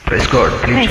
Praise God. Please.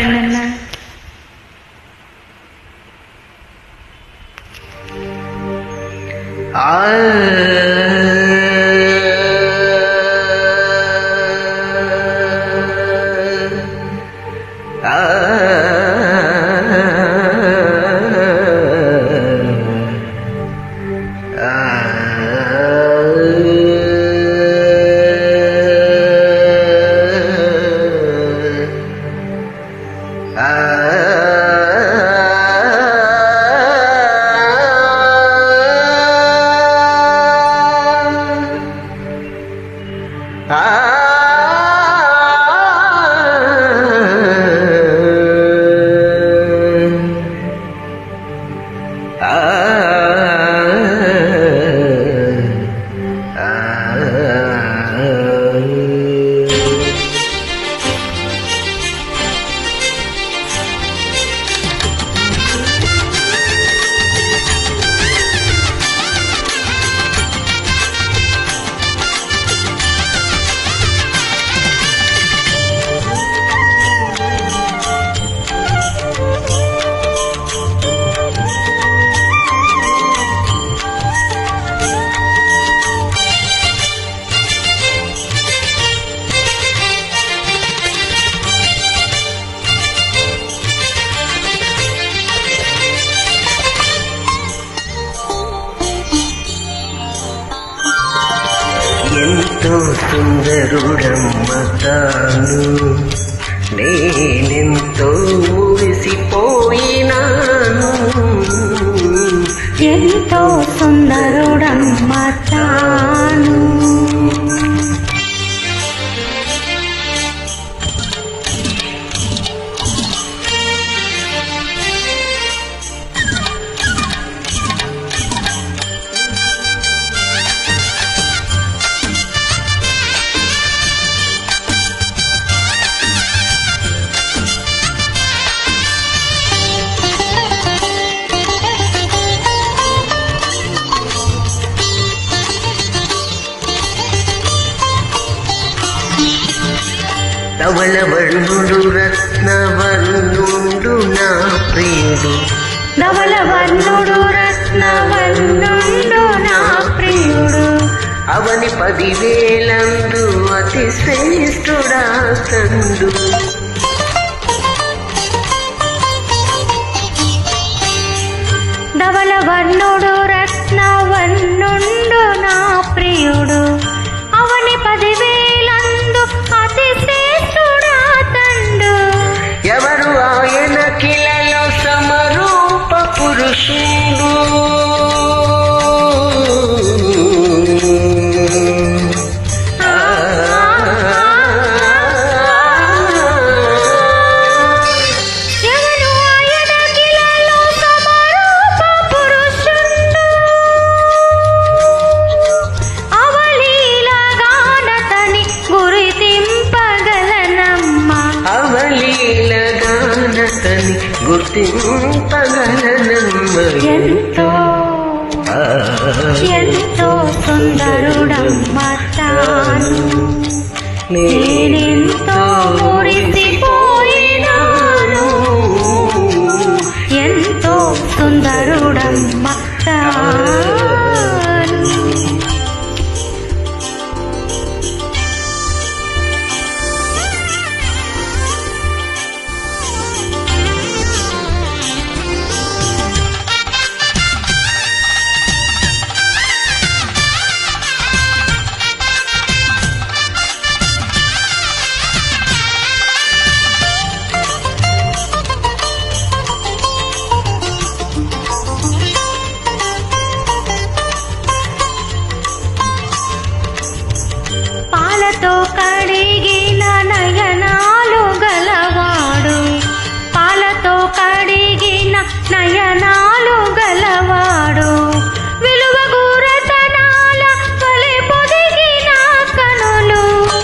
ఎంతో సుందరుడమ్మ తాను నేనెంతో మురిసిపోయినాను ఎంతో సుందరుడమ్మ తాను ధవళవర్ణుడు రత్నవర్ణుడు నా ప్రియుడు ధవళవర్ణుడు రత్నవర్ణుడు నా ప్రియుడు అవని 10,000 అతి శ్రేష్ఠుడా తండు ధవళవర్ణుడు రత్నవర్ణుడు నా ప్రియుడు అవని 10,000 అతి శ్రేష్ఠుడా తండు ఎవరు ఆయన కిలలో సమరూప పురుషుడు గుర్తింపగలనమ్మ ఎంతో ఎంతో సుందరుడమ్మ తాను నేనెంతో మురిసిపోయినాను ఎంతో సుందరుడమ్మ తాను పాలతో కడిగిన నయనాలు గలవాడు పాలతో కడిగిన నయనాలు గలవాడు విలువగు రతనాల వలె పొదిగిన కనులు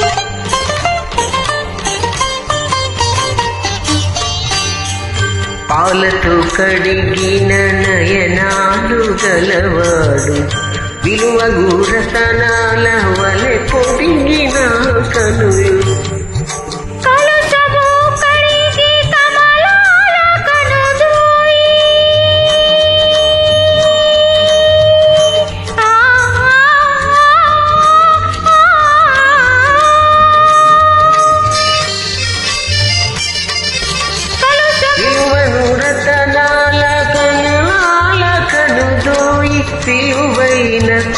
పాలతో కడిగిన నయనాలు గలవాడు విలువగు రతనాల వలె పొదిగిన కనులు కలుషము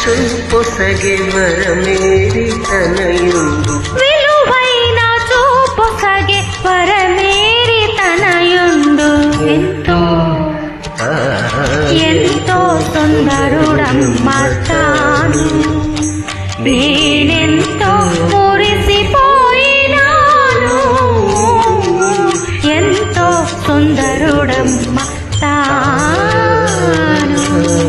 చూపొసగే వరమేరి తనయుండు విలువైన చూపొసగే వరమేరి తనయుండు ఎంతో ఎంతో సుందరుడమ్మ తాను నేనెంతో మురిసిపోయినాను ఎంతో సుందరుడమ్మ తాను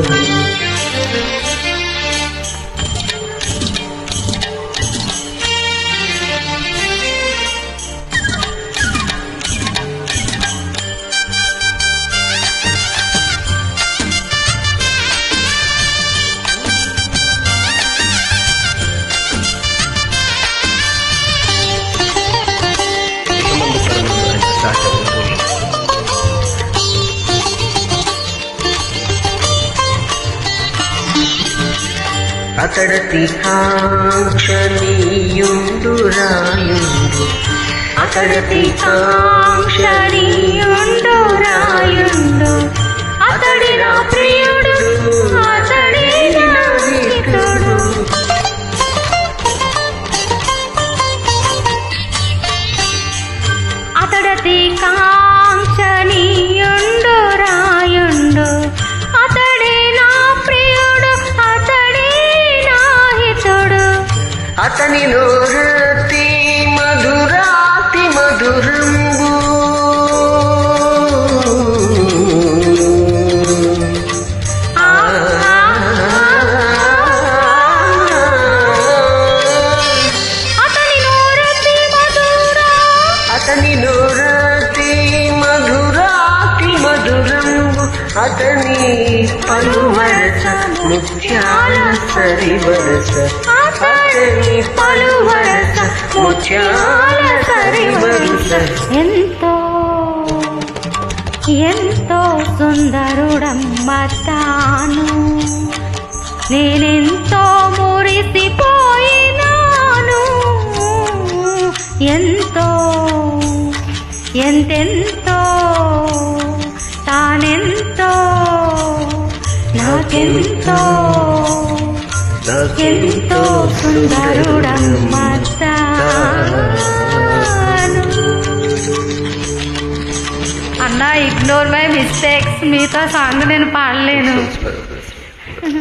అతడతి కాంక్షణీయుండు రాయుండు అతడతి కాంక్షణీయుండు రాయుండు అతడి నా ప్రియుడు అతడి నా హితుడు అతడతి కాంక్షణీయుండు రాయుండు అతడి నా ప్రియుడు అతడి నా హితుడు అతని నోరతి మధురాతి మధురంబు అతని నోరతి మధురాతి మధురంబు అతని పలువరస ముత్యాల సరివరస అతని పలువరస ముత్యాల సరివరస ఎంతో ఎంతో సుందరుడమ్మ తాను నేనెంతో మురిసిపోయినాను ఎంతో ఎంతెంతో తానెంతో నాకెంతో ఎంతో సుందరుడమ్మ తాను అన్నా ఇగ్నోర్ మై మిస్టేక్స్ మీతో సాంగ్ నేను పాడలేను